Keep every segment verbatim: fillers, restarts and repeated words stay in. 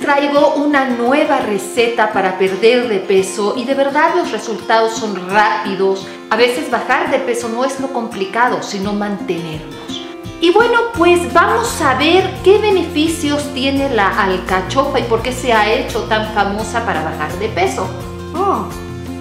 traigo una nueva receta para perder de peso y de verdad los resultados son rápidos. A veces bajar de peso no es lo complicado, sino mantenernos. Y bueno, pues vamos a ver qué beneficios tiene la alcachofa y por qué se ha hecho tan famosa para bajar de peso. Oh.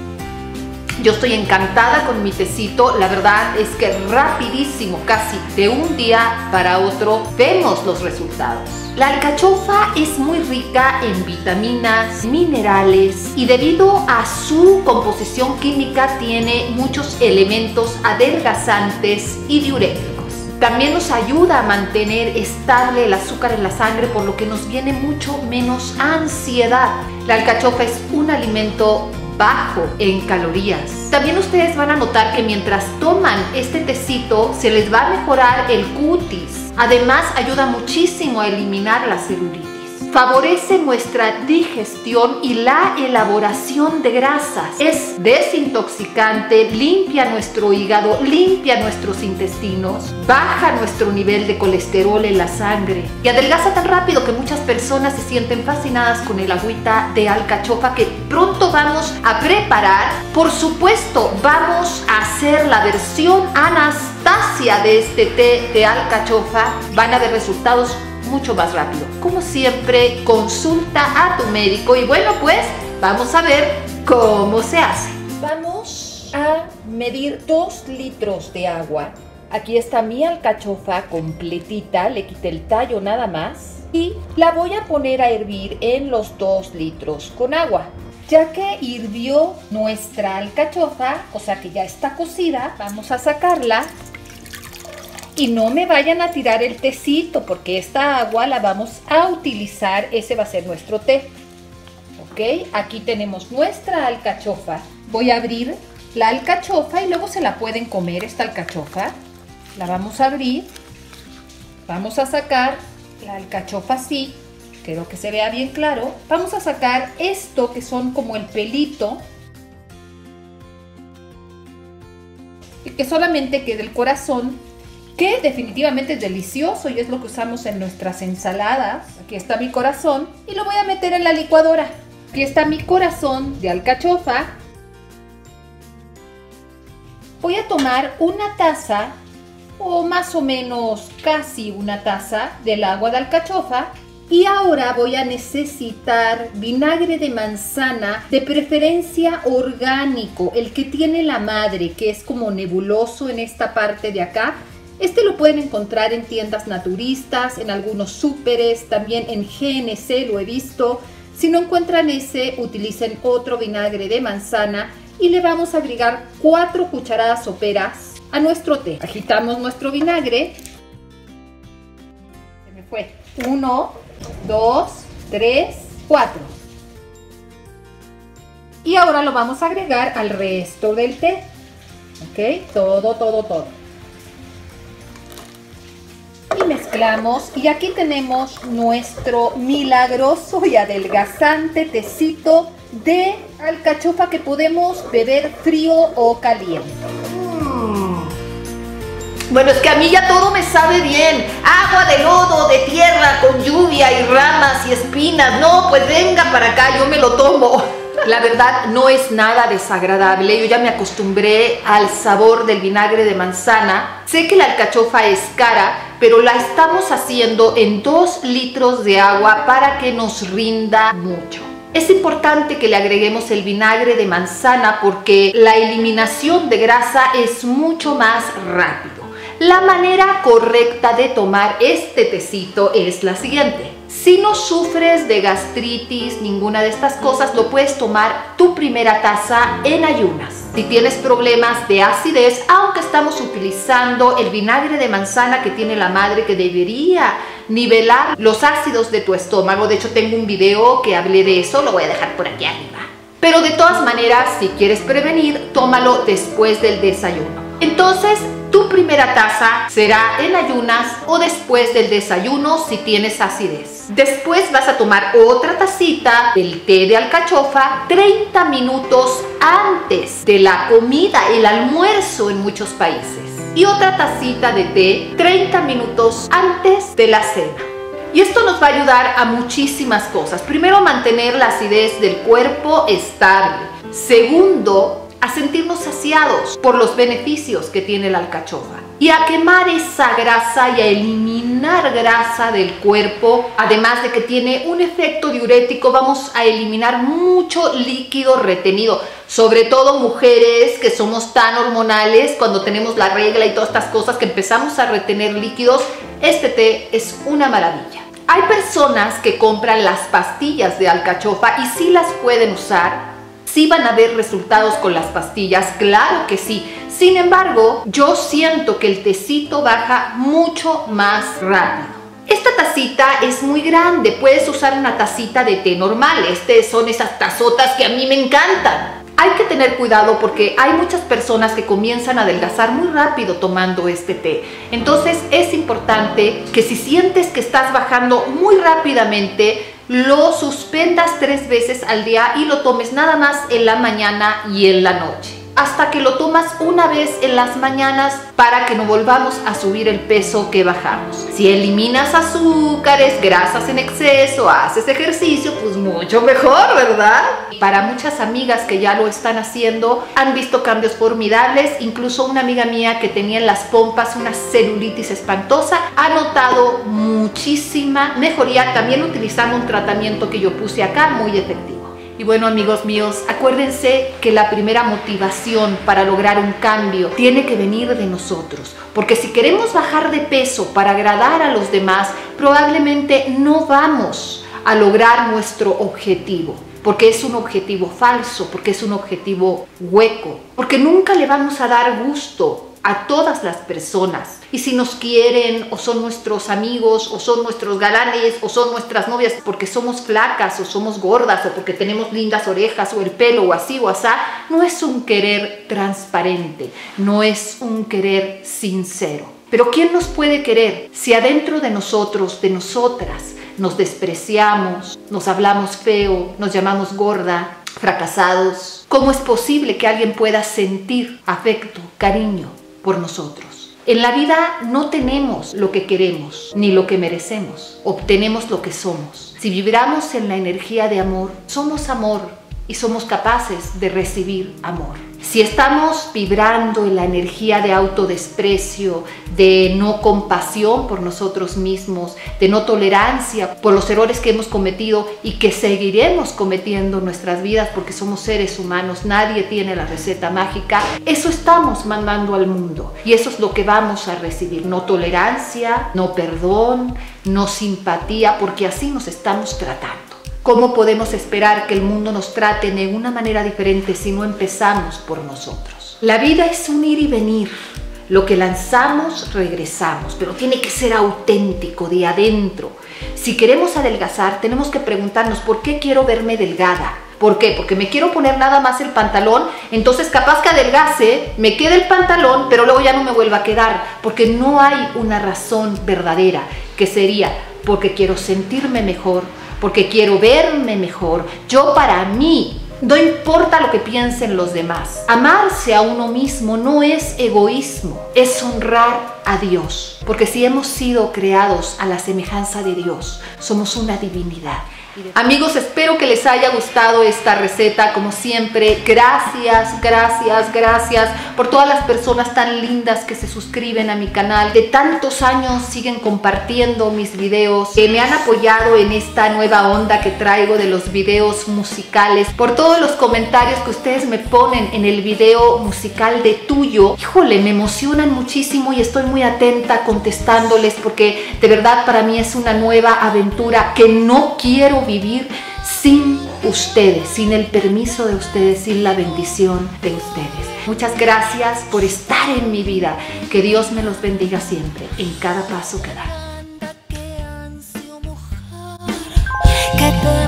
Yo estoy encantada con mi tecito, la verdad es que rapidísimo, casi de un día para otro, vemos los resultados. La alcachofa es muy rica en vitaminas, minerales y debido a su composición química tiene muchos elementos adelgazantes y diuréticos. También nos ayuda a mantener estable el azúcar en la sangre, por lo que nos viene mucho menos ansiedad. La alcachofa es un alimento bajo en calorías. También ustedes van a notar que mientras toman este tecito se les va a mejorar el cutis. Además ayuda muchísimo a eliminar la celulitis. Favorece nuestra digestión y la elaboración de grasas. Es desintoxicante, limpia nuestro hígado, limpia nuestros intestinos, baja nuestro nivel de colesterol en la sangre y adelgaza tan rápido que muchas personas se sienten fascinadas con el agüita de alcachofa que pronto vamos a preparar. Por supuesto, vamos a hacer la versión Anastasia de este té de alcachofa. Van a ver resultados mucho más rápido. Como siempre, consulta a tu médico y bueno, pues vamos a ver cómo se hace. Vamos a medir dos litros de agua. Aquí está mi alcachofa completita, le quité el tallo nada más y la voy a poner a hervir en los dos litros con agua. Ya que hirvió nuestra alcachofa, o sea que ya está cocida, vamos a sacarla. Y no me vayan a tirar el tecito porque esta agua la vamos a utilizar, ese va a ser nuestro té. Ok, aquí tenemos nuestra alcachofa. Voy a abrir la alcachofa y luego se la pueden comer esta alcachofa. La vamos a abrir. Vamos a sacar la alcachofa así, quiero que se vea bien claro. Vamos a sacar esto que son como el pelito. Y que solamente quede el corazón, que definitivamente es delicioso y es lo que usamos en nuestras ensaladas. Aquí está mi corazón y lo voy a meter en la licuadora. Aquí está mi corazón de alcachofa. Voy a tomar una taza o más o menos casi una taza del agua de alcachofa. Y ahora voy a necesitar vinagre de manzana, de preferencia orgánico, el que tiene la madre, que es como nebuloso en esta parte de acá. Este lo pueden encontrar en tiendas naturistas, en algunos súperes, también en G N C lo he visto. Si no encuentran ese, utilicen otro vinagre de manzana y le vamos a agregar cuatro cucharadas soperas a nuestro té. Agitamos nuestro vinagre. Se me fue. Uno, dos, tres, cuatro. Y ahora lo vamos a agregar al resto del té. Ok, todo, todo, todo. Y mezclamos y aquí tenemos nuestro milagroso y adelgazante tecito de alcachofa que podemos beber frío o caliente. Mm. Bueno, es que a mí ya todo me sabe bien. Agua de lodo, de tierra, con lluvia y ramas y espinas. No, pues venga para acá, yo me lo tomo. La verdad no es nada desagradable, yo ya me acostumbré al sabor del vinagre de manzana. Sé que la alcachofa es cara, pero la estamos haciendo en dos litros de agua para que nos rinda mucho. Es importante que le agreguemos el vinagre de manzana porque la eliminación de grasa es mucho más rápido. La manera correcta de tomar este tecito es la siguiente. Si no sufres de gastritis, ninguna de estas cosas, lo puedes tomar tu primera taza en ayunas. Si tienes problemas de acidez, aunque estamos utilizando el vinagre de manzana que tiene la madre, que debería nivelar los ácidos de tu estómago. De hecho, tengo un video que hablé de eso, lo voy a dejar por aquí arriba. Pero de todas maneras, si quieres prevenir, tómalo después del desayuno. Entonces, tu primera taza será en ayunas o después del desayuno si tienes acidez. Después vas a tomar otra tacita del té de alcachofa treinta minutos antes de la comida, el almuerzo en muchos países. Y otra tacita de té treinta minutos antes de la cena. Y esto nos va a ayudar a muchísimas cosas. Primero, mantener la acidez del cuerpo estable. Segundo, a sentirnos saciados por los beneficios que tiene la alcachofa. Y a quemar esa grasa y a eliminar grasa del cuerpo. Además de que tiene un efecto diurético, vamos a eliminar mucho líquido retenido. Sobre todo mujeres que somos tan hormonales, cuando tenemos la regla y todas estas cosas que empezamos a retener líquidos, este té es una maravilla. Hay personas que compran las pastillas de alcachofa y sí las pueden usar. ¿Sí van a ver resultados con las pastillas? Claro que sí. Sin embargo, yo siento que el tecito baja mucho más rápido. Esta tacita es muy grande. Puedes usar una tacita de té normal. Estas son esas tazotas que a mí me encantan. Hay que tener cuidado porque hay muchas personas que comienzan a adelgazar muy rápido tomando este té. Entonces es importante que si sientes que estás bajando muy rápidamente, lo suspendas tres veces al día y lo tomes nada más en la mañana y en la noche. Hasta que lo tomas una vez en las mañanas para que no volvamos a subir el peso que bajamos. Si eliminas azúcares, grasas en exceso, haces ejercicio, pues mucho mejor, ¿verdad? Para muchas amigas que ya lo están haciendo, han visto cambios formidables. Incluso una amiga mía que tenía en las pompas una celulitis espantosa, ha notado muchísima mejoría, también utilizando un tratamiento que yo puse acá, muy efectivo. Y bueno, amigos míos, acuérdense que la primera motivación para lograr un cambio tiene que venir de nosotros. Porque si queremos bajar de peso para agradar a los demás, probablemente no vamos a lograr nuestro objetivo. Porque es un objetivo falso, porque es un objetivo hueco. Porque nunca le vamos a dar gusto a todas las personas. Y si nos quieren, o son nuestros amigos, o son nuestros galanes, o son nuestras novias, porque somos flacas, o somos gordas, o porque tenemos lindas orejas, o el pelo, o así, o asá, no es un querer transparente, no es un querer sincero. Pero ¿quién nos puede querer si adentro de nosotros, de nosotras, nos despreciamos, nos hablamos feo, nos llamamos gorda, fracasados? ¿Cómo es posible que alguien pueda sentir afecto, cariño por nosotros? En la vida no tenemos lo que queremos ni lo que merecemos, obtenemos lo que somos. Si vibramos en la energía de amor, somos amor y somos capaces de recibir amor. Si estamos vibrando en la energía de autodesprecio, de no compasión por nosotros mismos, de no tolerancia por los errores que hemos cometido y que seguiremos cometiendo en nuestras vidas porque somos seres humanos, nadie tiene la receta mágica, eso estamos mandando al mundo y eso es lo que vamos a recibir. No tolerancia, no perdón, no simpatía, porque así nos estamos tratando. ¿Cómo podemos esperar que el mundo nos trate de una manera diferente si no empezamos por nosotros? La vida es un ir y venir. Lo que lanzamos, regresamos, pero tiene que ser auténtico, de adentro. Si queremos adelgazar, tenemos que preguntarnos, ¿por qué quiero verme delgada? ¿Por qué? Porque me quiero poner nada más el pantalón, entonces capaz que adelgace, me quede el pantalón, pero luego ya no me vuelva a quedar, porque no hay una razón verdadera, que sería porque quiero sentirme mejor, porque quiero verme mejor. Yo para mí, no importa lo que piensen los demás. Amarse a uno mismo no es egoísmo, es honrar a Dios. Porque si hemos sido creados a la semejanza de Dios, somos una divinidad. Amigos, espero que les haya gustado esta receta. Como siempre, gracias, gracias, gracias por todas las personas tan lindas que se suscriben a mi canal. De tantos años siguen compartiendo mis videos, que me han apoyado en esta nueva onda que traigo de los videos musicales, por todos los comentarios que ustedes me ponen en el video musical de Tuyo. Híjole, me emocionan muchísimo y estoy muy atenta contestándoles porque de verdad para mí es una nueva aventura que no quiero vivir sin ustedes, sin el permiso de ustedes, sin la bendición de ustedes. Muchas gracias por estar en mi vida. Que Dios me los bendiga siempre, en cada paso que dan.